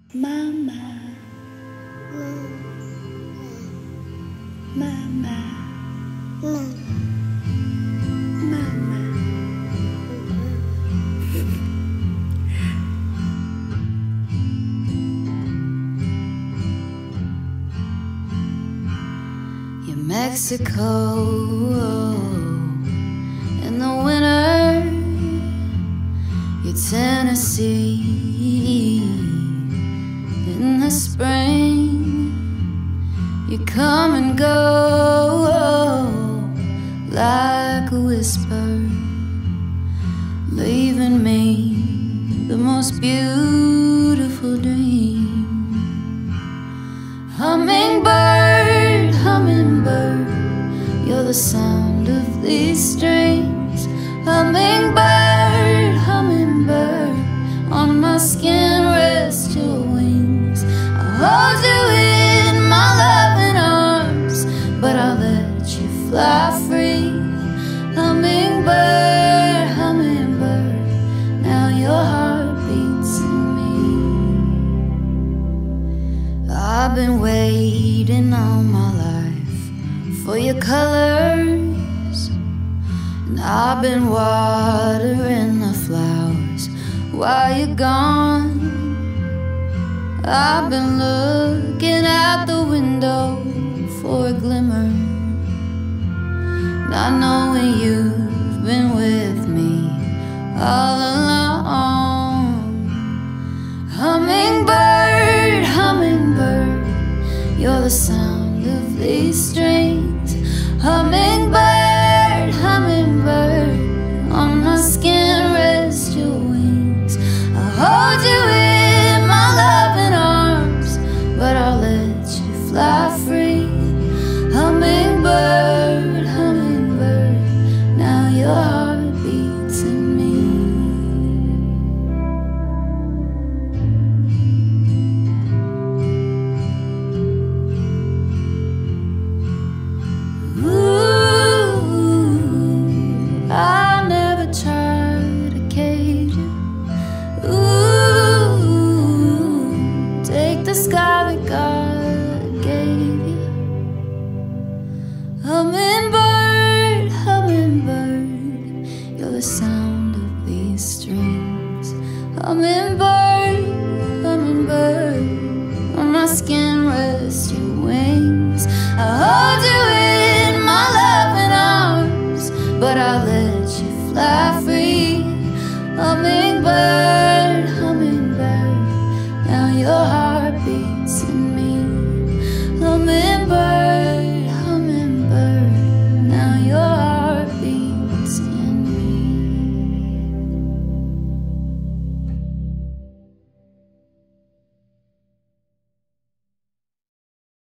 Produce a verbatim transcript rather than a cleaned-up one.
Mama, Mama, Mama. You're Mexico in the winter, you're Tennessee in the spring. You come and go like a whisper, leaving me the most beautiful dream. Hummingbird, hummingbird, you're the sound of these strings. Hummingbird, hummingbird, on my skin rest your wings. I'll hold you in my loving arms, but I'll let you fly free. Hummingbird, hummingbird, now your heart beats in me. I've been waiting all my life for your colors, and I've been watering the flowers while you're gone. I've been looking out the window for a glimmer, not knowing you've been with me all along. Hummingbird, hummingbird, you're the sound of these strings. Hummingbird, hummingbird, on my skin rest your wings. I'll hold you in my loving arms, but I'll let you fly free. Hummingbird, hummingbird, now your heart beats in me. Ooh, I'll never try to cage you. Ooh, take the sky that God gave you. Hummingbird, hummingbird, you're the sound of these strings. Hummingbird, hummingbird, on my skin rest your wings. I'll hold you in my loving arms, but I'll let you fly